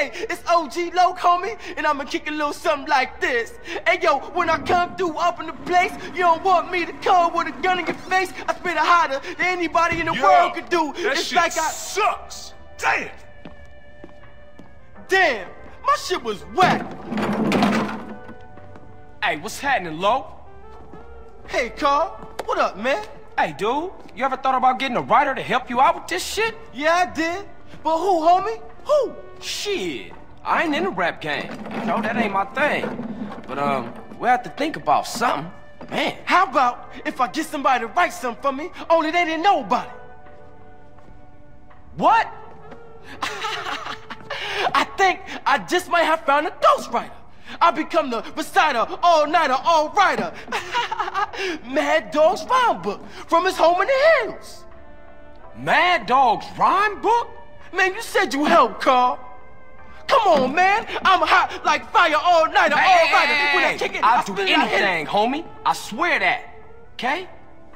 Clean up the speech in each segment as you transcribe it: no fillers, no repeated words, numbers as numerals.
Hey, it's OG Loc, homie, and I'ma kick a little something like this. Hey, yo, when I come through up in the place, you don't want me to come with a gun in your face. I spit it hotter than anybody in the world could do. That it's shit like sucks. Damn. Damn, my shit was whack. Hey, what's happening, Lo? Hey, Carl, what up, man? Hey, dude, you ever thought about getting a writer to help you out with this shit? Yeah, I did. But who, homie? Who? Shit, I ain't in the rap game. You know, that ain't my thing. But, we'll have to think about something. Man. How about if I get somebody to write something for me, only they didn't know about it? What? I think I just might have found a ghostwriter. I become the reciter, all-nighter, all-writer. Madd Dogg's rhyme book from his home in the hills. Madd Dogg's rhyme book? Man, you said you helped, Carl. Come on, man. I'm hot like fire, all-nighter, all-writer. When I kick it, I'll do spit it, anything, homie. I swear that. Okay?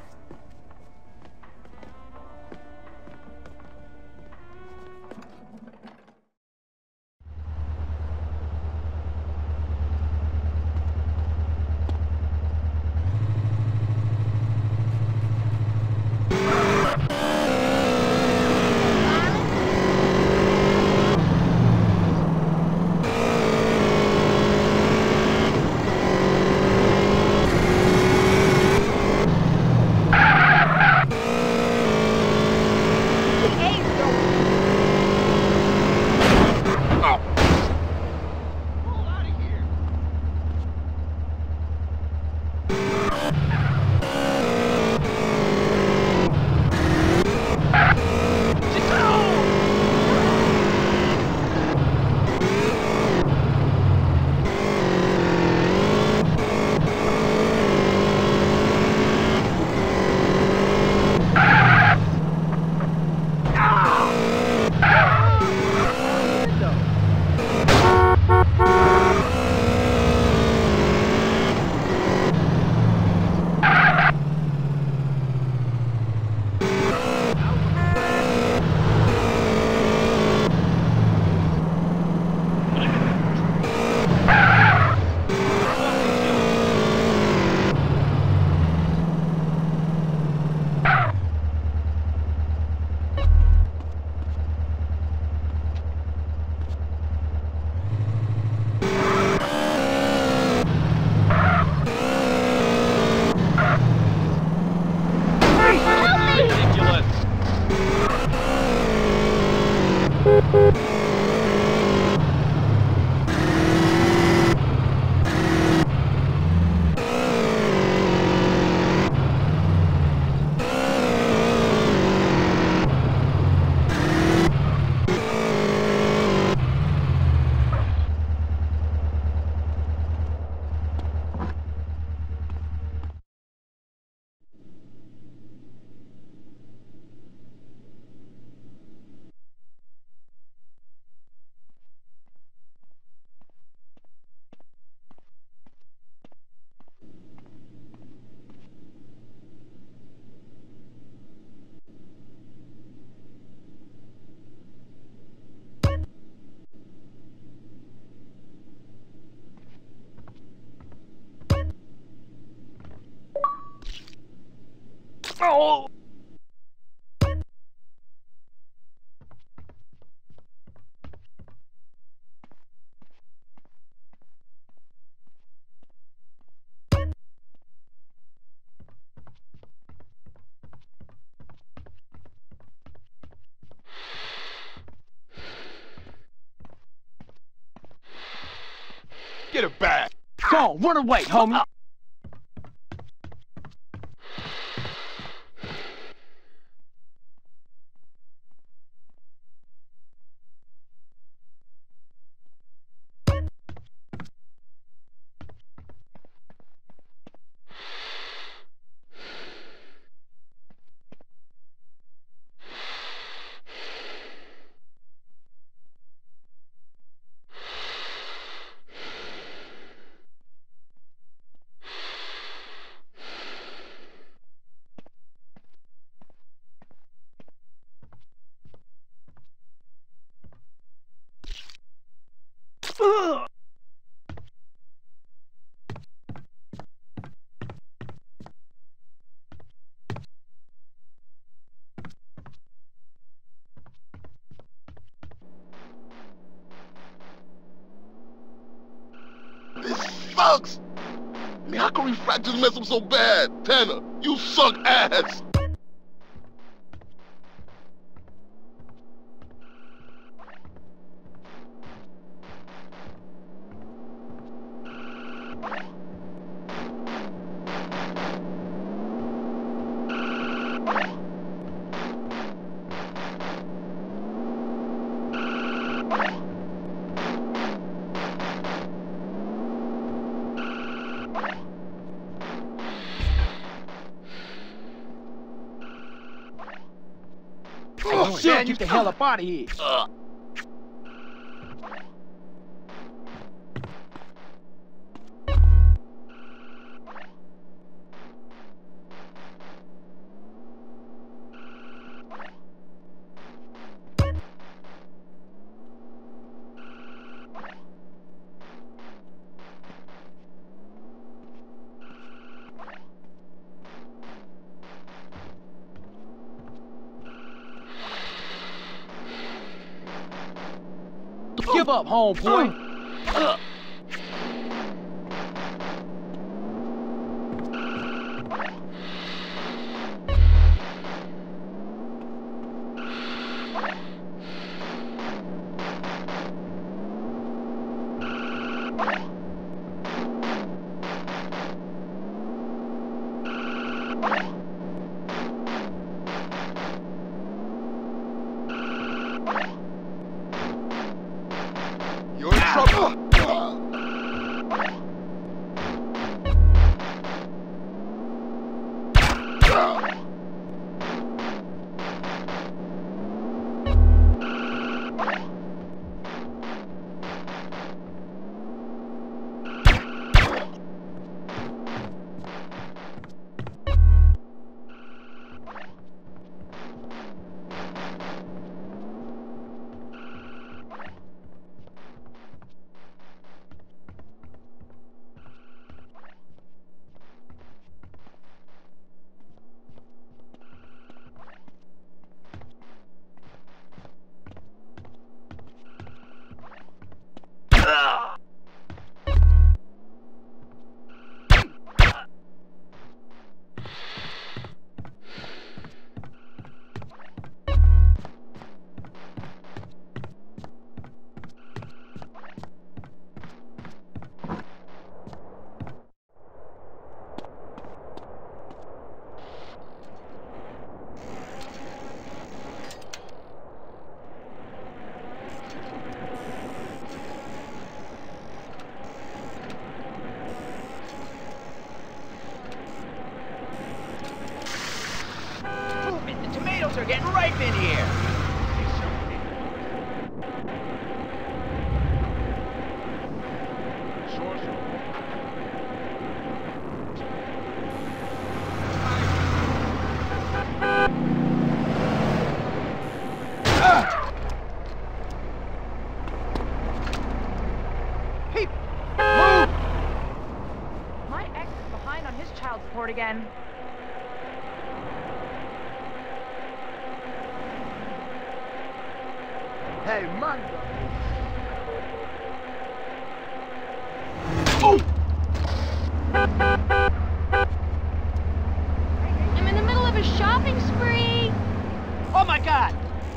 Oh! Get it back. Go on, run away, homie. sucks! I mean, how can refractors mess up so bad? Tanner, you suck ass! Oh, shit, get the hell up out of here. Give up, homeboy. You're in trouble! Are getting ripe in here. Hey, move! My ex is behind on his child support again. Hey, man. I'm in the middle of a shopping spree. Oh my God!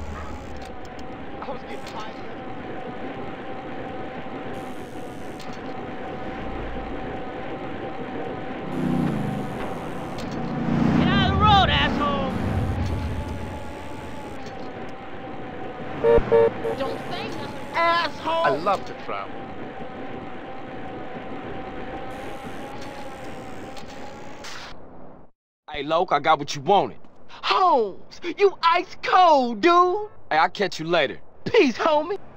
I was getting tired. Get out of the road, asshole! Don't say nothing. Asshole! I love to travel. Hey, Loc, I got what you wanted. Holmes, you ice cold, dude. Hey, I'll catch you later. Peace, homie.